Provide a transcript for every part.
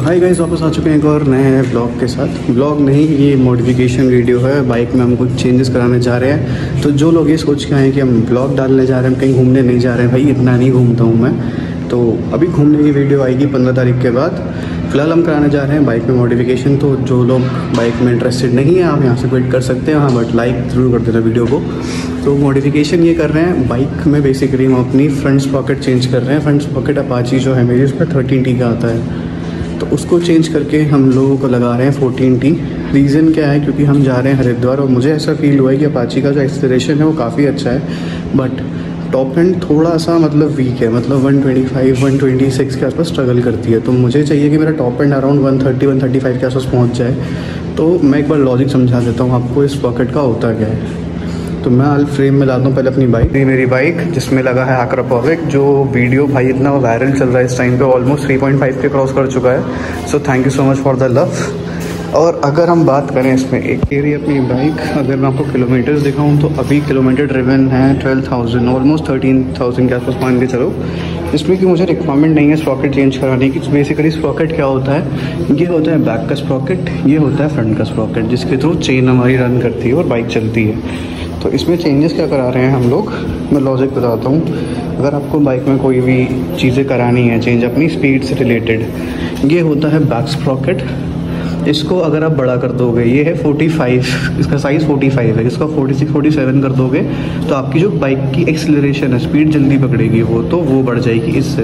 Hi guys, वापस आ चुके हैं एक और नए ब्लॉग के साथ। ब्लॉग नहीं, ये मॉडिफिकेशन वीडियो है। बाइक में हम कुछ चेंजेस कराने जा रहे हैं। तो जो लोग ये सोच के आए हैं कि हम ब्लॉग डालने जा रहे हैं, कहीं घूमने नहीं जा रहे हैं, भाई इतना नहीं घूमता हूँ मैं। तो अभी घूमने की वीडियो आएगी 15 तारीख के बाद। फ़िलहाल हम कराने जा रहे हैं बाइक में मॉडिफिकेशन। तो जो लोग बाइक में इंटरेस्टेड नहीं है, आप यहाँ से वेट कर सकते हैं। हाँ, बट लाइक ज़रूर कर देना वीडियो को। तो मॉडिफिकेशन ये कर रहे हैं बाइक में, बेसिकली हम अपनी फ्रंट स्प्रॉकेट चेंज कर रहे हैं। फ्रंट स्प्रॉकेट अपाची जो है मेरी, उसमें 13T का आता है, तो उसको चेंज करके हम लोगों को लगा रहे हैं 14T। रीज़न क्या है, क्योंकि हम जा रहे हैं हरिद्वार और मुझे ऐसा फील हुआ है कि अपाची का जो एक्सेलरेशन है वो काफ़ी अच्छा है, बट टॉप एंड थोड़ा सा मतलब वीक है। मतलब 125 126 के आसपास स्ट्रगल करती है। तो मुझे चाहिए कि मेरा टॉप एंड अराउंड 130 135 के आसपास पहुंच जाए। तो मैं एक बार लॉजिक समझा देता हूँ आपको इस पॉकेट का होता क्या है। तो मैं हाल फ्रेम में लाता हूँ पहले अपनी बाइक। ये मेरी बाइक जिसमें लगा है आक्रापोविक, जो वीडियो भाई इतना वायरल चल रहा है इस टाइम पे, ऑलमोस्ट 3.5 के क्रॉस कर चुका है। So thank you so much for the love. और अगर हम बात करें इसमें एक एरिया अपनी बाइक, अगर मैं आपको किलोमीटर्स दिखाऊं तो अभी किलोमीटर ड्रिवन है 12,000, ऑलमोस्ट 13,000 के आसपास मान के चलो। इसमें कि मुझे रिक्वायरमेंट नहीं है स्प्रॉकेट चेंज कराने की। बेसिकली स्प्रॉकेट क्या होता है, ये होता है बैक का स्प्रॉकेट, ये होता है फ्रंट का स्प्रॉकेट, जिसके थ्रू चेन हमारी रन करती है और बाइक चलती है। तो इसमें चेंजेस क्या करा रहे हैं हम लोग, मैं लॉजिक बताता हूँ। अगर आपको बाइक में कोई भी चीज़ें करानी है चेंज अपनी स्पीड से रिलेटेड, ये होता है बैक स्प्रॉकेट। इसको अगर आप बड़ा कर दोगे, ये है 45, इसका साइज़ 45 है, इसका 46 47 कर दोगे तो आपकी जो बाइक की एक्सेलरेशन है, स्पीड जल्दी पकड़ेगी वो बढ़ जाएगी इससे।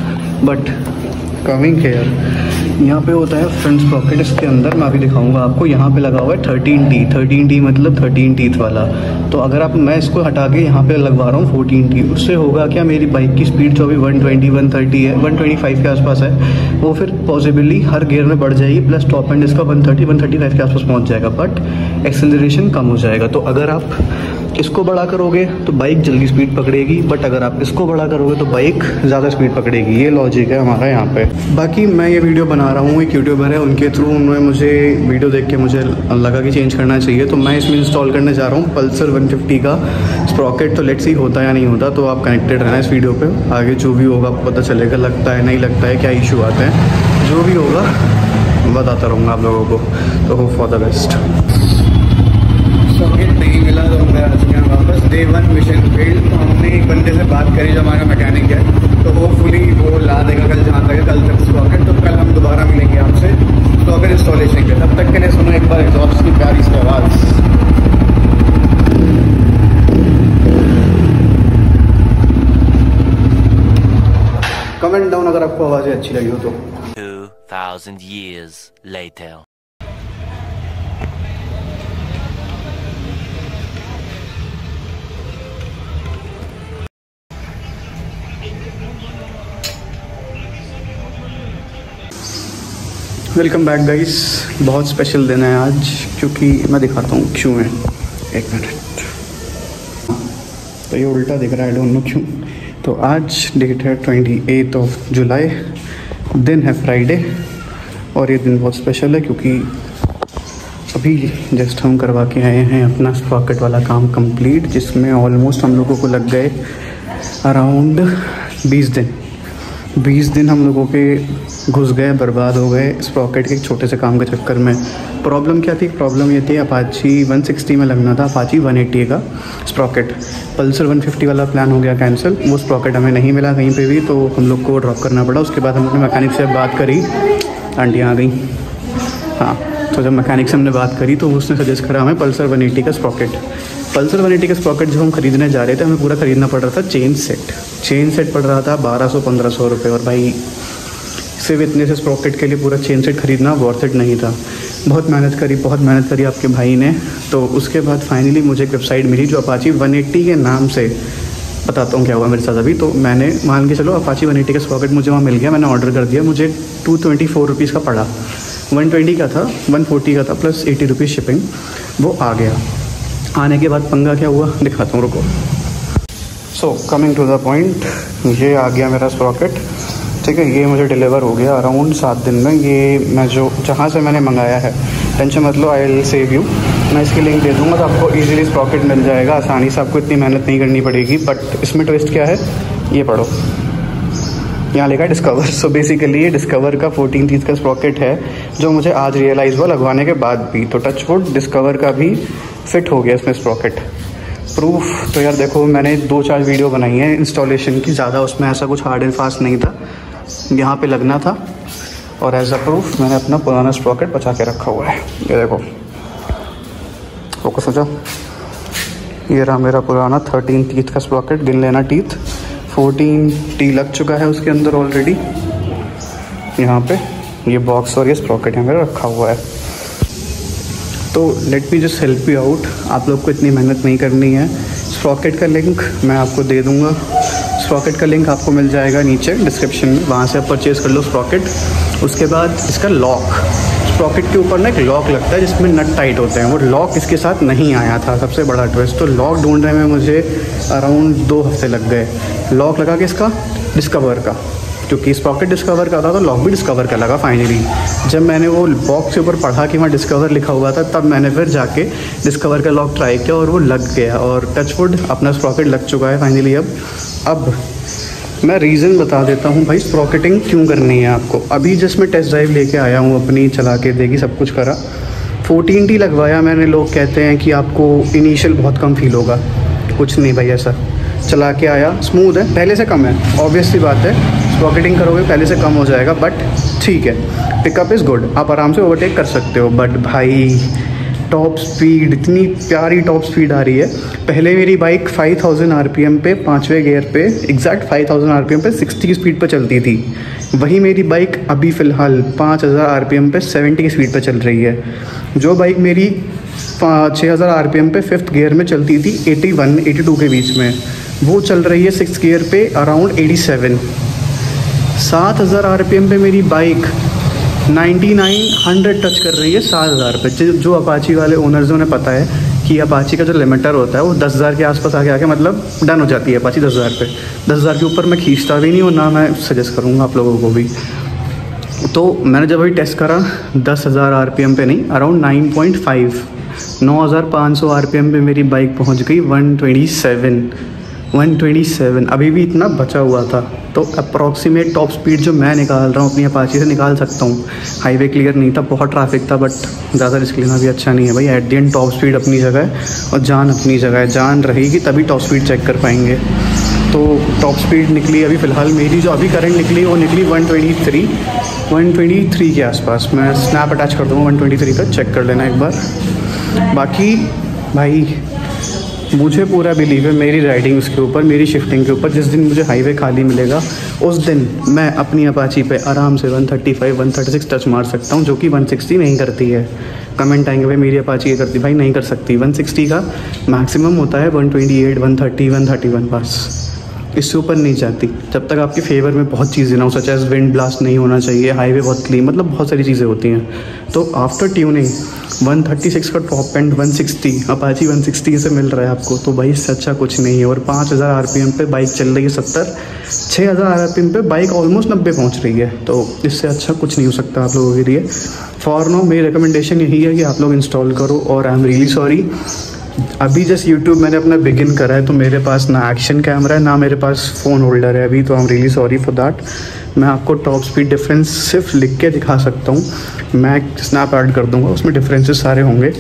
बट कमिंग हेयर, यहाँ पे होता है फ्रंट स्प्रॉकेट। इसके अंदर मैं अभी दिखाऊंगा आपको, यहाँ पे लगा हुआ है 13T मतलब 13 टीथ वाला। तो अगर आप, मैं इसको हटा के यहाँ पे लगवा रहा हूँ 14T, उससे होगा क्या, मेरी बाइक की स्पीड जो अभी 120 130 है, 125 के आसपास है, वो फिर पॉसिबली हर गियर में बढ़ जाएगी। प्लस टॉप एंड इसका 130 135 के आसपास पहुँच जाएगा, बट एक्सेलरेशन कम हो जाएगा। तो अगर आप इसको बड़ा करोगे तो बाइक जल्दी स्पीड पकड़ेगी, बट अगर आप इसको बड़ा करोगे तो बाइक ज़्यादा स्पीड पकड़ेगी। ये लॉजिक है हमारा यहाँ पे। बाकी मैं ये वीडियो बना रहा हूँ, एक यूट्यूबर है, उनके थ्रू उन्होंने मुझे वीडियो देख के मुझे लगा कि चेंज करना चाहिए, तो मैं इसमें इंस्टॉल करने जा रहा हूँ पल्सर 150 का स्प्रॉकेट। तो लेट्स सी होता है या नहीं होता, तो आप कनेक्टेड रहना इस वीडियो पर। आगे जो भी होगा आपको पता चलेगा, लगता है नहीं लगता है, क्या इशू आते हैं, जो भी होगा बताता रहूँगा आप लोगों को। तो hope for the best. Socket नहीं मिला तो हम आ चुके हैं वापस। Day 1 mission failed. तो हमने एक बंदे से बात करी जो हमारा मैकेनिक है, तो होपफुली वो ला देगा कल, जहाँ तक कल तक सॉकेट। तो कल हम दोबारा मिलेंगे आपसे सॉकेट इंस्टॉलेशन के। तब तक के लिए सुनो एक बार एग्जॉस्ट की प्यारी सी आवाज़। कमेंट डाउन अगर आपको आवाज़ें अच्छी लगी हो तो। 2000 years later. Welcome back guys. बहुत स्पेशल दिन है आज, क्योंकि मैं दिखाता हूँ क्यों है। एक मिनट, तो ये उल्टा दिख रहा है, डोंट नो क्यों। तो आज डेट है 28 जुलाई, दिन है फ्राइडे, और ये दिन बहुत स्पेशल है क्योंकि अभी जस्ट हम करवा के आए हैं अपना स्प्रॉकेट वाला काम कंप्लीट, जिसमें ऑलमोस्ट हम लोगों को लग गए अराउंड 20 दिन हम लोगों के घुस गए, बर्बाद हो गए स्प्रॉकेट के एक छोटे से काम के चक्कर में। प्रॉब्लम क्या थी, प्रॉब्लम ये थी अपाची 160 में लगना था, अपाची 180 का स्प्रॉकेट। पल्सर 150 वाला प्लान हो गया कैंसिल, वो स्प्रॉकेट हमें नहीं मिला कहीं पे भी, तो हम लोग को ड्रॉप करना पड़ा। उसके बाद हम अपने मैकेनिक से बात करी, आंटी आ गई, हाँ। तो जब मैकेनिक से हमने बात करी तो उसने सजेस्ट करा हमें पल्सर 180 का स्प्रॉकेट। पल्सर 180 का स्प्रॉकेट जब हम खरीदने जा रहे थे, हमें पूरा खरीदना पड़ रहा था चेन सेट पड़ रहा था 1200-1500 रुपये। और भाई सिर्फ इतने से स्प्रॉकेट के लिए पूरा चेन सेट खरीदना वर्थ इट नहीं था। बहुत मेहनत करी आपके भाई ने। तो उसके बाद फाइनली मुझे एक वेबसाइट मिली जो अपाची 180 के नाम से, बताता हूँ क्या हुआ मेरे साथ अभी। तो मैंने मान के चलो अपाची 180 का स्प्रॉकेट मुझे वहाँ मिल गया, मैंने ऑर्डर कर दिया। मुझे 224 रुपीज़ का पड़ा, 120 का था, 140 का था, प्लस 80 रुपीज़ शिपिंग। वो आ गया। आने के बाद पंगा क्या हुआ दिखाता हूँ, रुको। So coming to the point, ये आ गया मेरा स्प्रॉकेट, ठीक है। ये मुझे डिलीवर हो गया अराउंड 7 दिन में। ये मैं जो जहाँ से मैंने मंगाया है, टेंशन मत लो, आई विल सेव यू। मैं इसकी लिंक दे दूँगा तो आपको इजीली स्प्रॉकेट मिल जाएगा आसानी से, आपको इतनी मेहनत नहीं करनी पड़ेगी। बट इसमें ट्विस्ट क्या है, ये पढ़ो, यहाँ लिखा है डिस्कवर। सो बेसिकली ये डिस्कवर का 14 टीथ का स्प्रॉकेट है, जो मुझे आज रियलाइज़ हुआ लगवाने के बाद भी। तो टच वुड डिस्कवर का भी फिट हो गया इसमें स्प्रॉकेट। प्रूफ तो यार देखो, मैंने 2-4 वीडियो बनाई है इंस्टॉलेशन की, ज़्यादा उसमें ऐसा कुछ हार्ड एंड फास्ट नहीं था, यहाँ पे लगना था। और एज अ प्रूफ मैंने अपना पुराना स्प्रॉकेट बचा के रखा हुआ है। ये देखो, फोकस हो जाओ, ये रहा मेरा पुराना 13 टीथ का स्प्रॉकेट। गिन लेना टीथ, 14 टी लग चुका है उसके अंदर ऑलरेडी। यहाँ पे ये बॉक्स और ये स्प्रॉकेट यहाँ मेरा रखा हुआ है। तो let me just help you out, आप लोग को इतनी मेहनत नहीं करनी है। स्प्रॉकेट का लिंक मैं आपको दे दूँगा, स्प्रॉकेट का लिंक आपको मिल जाएगा नीचे डिस्क्रिप्शन में, वहाँ से आप परचेज़ कर लो स्प्रॉकेट। उसके बाद इसका लॉक, स्प्रॉकेट के ऊपर ना एक लॉक लगता है जिसमें नट टाइट होते हैं, वो लॉक इसके साथ नहीं आया था, सबसे बड़ा ट्विस्ट। तो लॉक ढूंढने में मुझे अराउंड 2 हफ्ते लग गए। लॉक लगा के इसका डिस्कवर का, क्योंकि स्प्रॉकेट डिस्कवर का था तो लॉक भी डिस्कवर का लगा फाइनली। जब मैंने वो बॉक्स के ऊपर पढ़ा कि वहाँ डिस्कवर लिखा हुआ था, तब मैंने फिर जाके डिस्कवर का लॉक ट्राई किया और वो लग गया। और टच वुड अपना स्प्रॉकेट लग चुका है फाइनली। अब मैं रीज़न बता देता हूँ भाई, स्प्रॉकेटिंग क्यों करनी है आपको। अभी जस्ट मैं टेस्ट ड्राइव लेके आया हूँ अपनी, चला के देखी, सब कुछ करा। 14 टी लगवाया मैंने। लोग कहते हैं कि आपको इनिशियल बहुत कम फील होगा, कुछ नहीं भाई ऐसा। चला के आया, स्मूथ है, पहले से कम है, ऑब्वियस सी बात है। स्प्रॉकेटिंग करोगे पहले से कम हो जाएगा, बट ठीक है, पिकअप इज़ गुड, आप आराम से ओवरटेक कर सकते हो। बट भाई टॉप स्पीड, इतनी प्यारी टॉप स्पीड आ रही है। पहले मेरी बाइक 5000 आरपीएम पे 5वें गियर पे, एग्जैक्ट 5000 आरपीएम पे 60 की स्पीड पे चलती थी। वही मेरी बाइक अभी फ़िलहाल 5000 आरपीएम पे 70 की स्पीड पे चल रही है। जो बाइक मेरी 6000 आरपीएम पे 5th गियर में चलती थी 81-82 के बीच में, वो चल रही है 6th गियर पे अराउंड 87। 7000 आरपीएम पे मेरी बाइक 99-100 टच कर रही है 7000 पे। जो अपाची वाले ओनर्स उन्हें पता है कि अपाची का जो लिमिटर होता है वो 10,000 के आसपास आके मतलब डन हो जाती है अपाची 10,000 पे। 10,000 के ऊपर मैं खींचता भी नहीं हूँ, ना मैं सजेस्ट करूँगा आप लोगों को भी। तो मैंने जब अभी टेस्ट करा 10,000 आरपीएम पे नहीं, अराउंड 9.5 आरपीएम पे मेरी बाइक पहुँच गई 127। अभी भी इतना बचा हुआ था। तो अप्रॉक्सीमेट टॉप स्पीड जो मैं निकाल रहा हूँ अपनी अपाची से निकाल सकता हूँ। हाईवे क्लियर नहीं था, बहुत ट्रैफिक था, बट ज़्यादा रिस्क लेना भी अच्छा नहीं है भाई। At the end top speed अपनी जगह है और जान अपनी जगह है। जान रहेगी तभी टॉप स्पीड चेक कर पाएंगे। तो टॉप स्पीड निकली अभी फ़िलहाल मेरी, जो अभी करंट निकली वो निकली 123 के आसपास। मैं स्नैप अटैच कर दूँगा 123 का, चेक कर लेना एक बार। बाकी भाई मुझे पूरा बिलीव है मेरी राइडिंग उसके ऊपर, मेरी शिफ्टिंग के ऊपर। जिस दिन मुझे हाईवे खाली मिलेगा उस दिन मैं अपनी अपाची पे आराम से 135-136 टच मार सकता हूँ, जो कि 160 नहीं करती है। कमेंट आएंगे भाई मेरी अपाची ये करती, भाई नहीं कर सकती। 160 का मैक्सिमम होता है 128, 130, 131, बस इससे ऊपर नहीं जाती। जब तक आपके फेवर में बहुत चीज़ें ना हो, सच एज विंड ब्लास्ट नहीं होना चाहिए, हाईवे बहुत क्लीन, मतलब बहुत सारी चीज़ें होती हैं। तो आफ्टर ट्यूनिंग 136 का टॉप एंड 160 अपाची 160 से मिल रहा है आपको, तो भाई इससे अच्छा कुछ नहीं है। और 5000 आरपीएम पे बाइक चल रही है 70, 6000 आरपीएम पे बाइक ऑलमोस्ट 90 पहुंच रही है। तो इससे अच्छा कुछ नहीं हो सकता आप लोगों के लिए। फॉर नाउ मेरी रिकमेंडेशन यही है कि आप लोग इंस्टॉल करो। और आई एम रियली सॉरी, अभी जस्ट यूट्यूब मैंने अपना बिगिन करा है, तो मेरे पास ना एक्शन कैमरा है ना मेरे पास फ़ोन होल्डर है अभी, तो I am really sorry for that. मैं आपको टॉप स्पीड डिफरेंस सिर्फ लिख के दिखा सकता हूँ। मैं स्नैप ऐड कर दूँगा, उसमें डिफरेंसेस सारे होंगे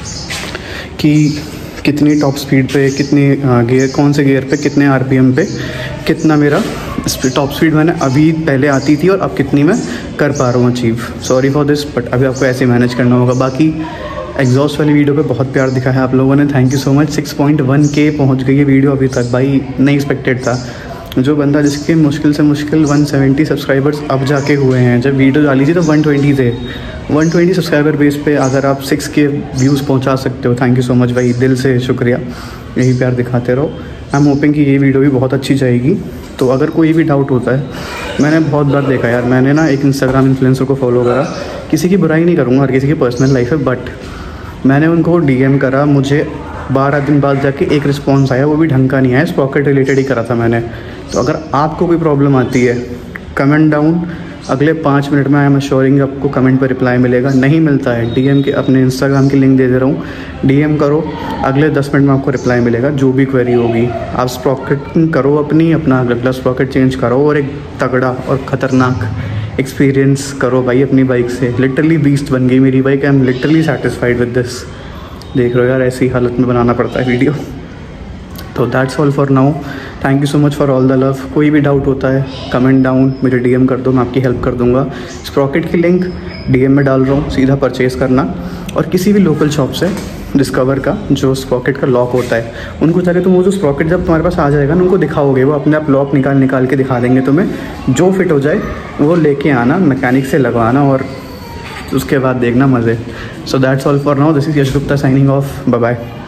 कि कितनी टॉप स्पीड पे, कितनी गियर, कौन से गियर पे, कितने आरपीएम पे कितना मेरा टॉप स्पीड मैंने अभी पहले आती थी और अब कितनी मैं कर पा रहा हूँ achieve. Sorry for this, but अभी आपको ऐसे मैनेज करना होगा। बाकी एग्जॉस्ट वाली वीडियो पे बहुत प्यार दिखा है आप लोगों ने, thank you so much. 6.1K पहुंच गई है वीडियो अभी तक, भाई नहीं एक्सपेक्टेड था। जो बंदा जिसके मुश्किल से मुश्किल 170 सब्सक्राइबर्स अब जाके हुए हैं, जब वीडियो डाली थी तो 120 थे। 120 सब्सक्राइबर बेस पे अगर आप 6K व्यूज़ पहुंचा सकते हो, थैंक यू सो मच भाई, दिल से शुक्रिया। यही प्यार दिखाते रहो। आई एम होपिंग कि ये वीडियो भी बहुत अच्छी जाएगी। तो अगर कोई भी डाउट होता है, मैंने बहुत बार देखा यार, मैंने ना एक इंस्टाग्राम इन्फ्लुएंसर को फॉलो करा, किसी की बुराई नहीं करूँगा, हर किसी की पर्सनल लाइफ है, बट मैंने उनको DM करा, मुझे 12 दिन बाद जाके एक रिस्पॉन्स आया, वो भी ढंग का नहीं आया, स्प्रॉकेट रिलेटेड ही करा था मैंने। तो अगर आपको कोई प्रॉब्लम आती है, कमेंट डाउन अगले 5 मिनट में आई एम अश्योरिंग आपको कमेंट पर रिप्लाई मिलेगा। नहीं मिलता है डीएम के, अपने इंस्टाग्राम की लिंक दे दे रहा हूँ, डीएम करो, अगले 10 मिनट में आपको रिप्लाई मिलेगा जो भी क्वेरी होगी। आप स्प्रॉकेटिंग करो अपना अगला स्प्रॉकेट चेंज करो और एक तगड़ा और ख़तरनाक एक्सपीरियंस करो भाई अपनी बाइक से। लिटरली बीस्ट बन गई मेरी bike, I am literally satisfied with this. देख रहे हो यार, ऐसी हालत में बनाना पड़ता है वीडियो। तो that's all for now, thank you so much for all the love. कोई भी डाउट होता है कमेंट डाउन मुझे डीएम कर दो, मैं आपकी हेल्प कर दूंगा। स्प्रॉकेट की लिंक डीएम में डाल रहा हूँ, सीधा परचेज़ करना। और किसी भी लोकल शॉप से डिस्कवर का जो स्प्रॉकेट का लॉक होता है उनको जाके तुम वो जो स्प्रॉकेट जब तुम्हारे पास आ जाएगा ना उनको दिखाओगे, वो अपने आप लॉक निकाल के दिखा देंगे तुम्हें। जो फिट हो जाए वो लेके आना, मैकेनिक से लगवाना और उसके बाद देखना मज़े। So that's all for now, this is Yash Gupta signing off, bye bye.